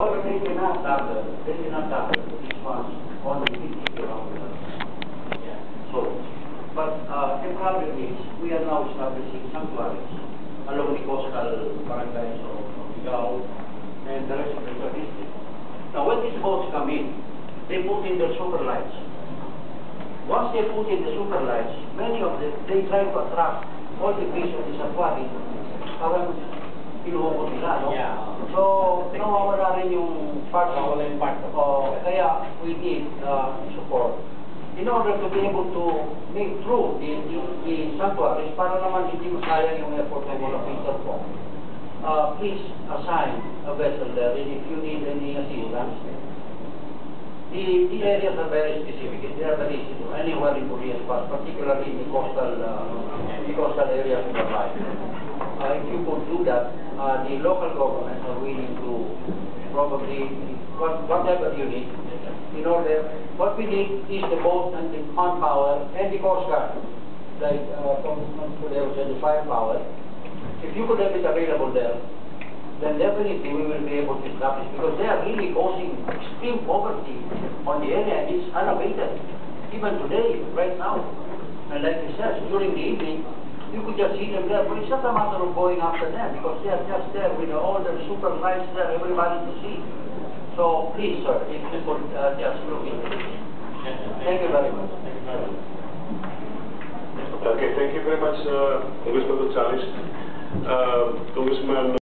They cannot cover these ones only 50 kilometers. Yeah. So, but the problem is, we are now establishing sanctuaries along the coastal barangays of Igao and the rest of the district. Now, when these boats come in, they put in their super lights. Once they put in the super lights, many of them, they try to attract all the fish of the safari. Parang inuukot nila, no? Yeah. So, nawawala rin yung part of it. Kaya we need support. In order to be able to make through the sanctuaries, para naman hindi masayang yung effort ng mga fisher po. Please assign a vessel there, and if you need any assistance. The areas are very specific. They are very easy to anywhere in Korea, but particularly in the coastal areas of the life. If you could do that, the local governments are willing to probably whatever you need. In order, what we need is the boat and the manpower and the Coast Guard, like Congressman Cudero said, the firepower. If you could have it available there, then definitely we will be able to establish, because they are really causing extreme poverty on the area, and it's unabated. Even today, right now. And like you said, during the evening, you could just see them there, but it's not a matter of going after them, because they are just there with all their super lights there, everybody to see. So please, sir, if you could just look into this. Thank you very much. Okay, thank you very much, Congressman Gonzales. Congressman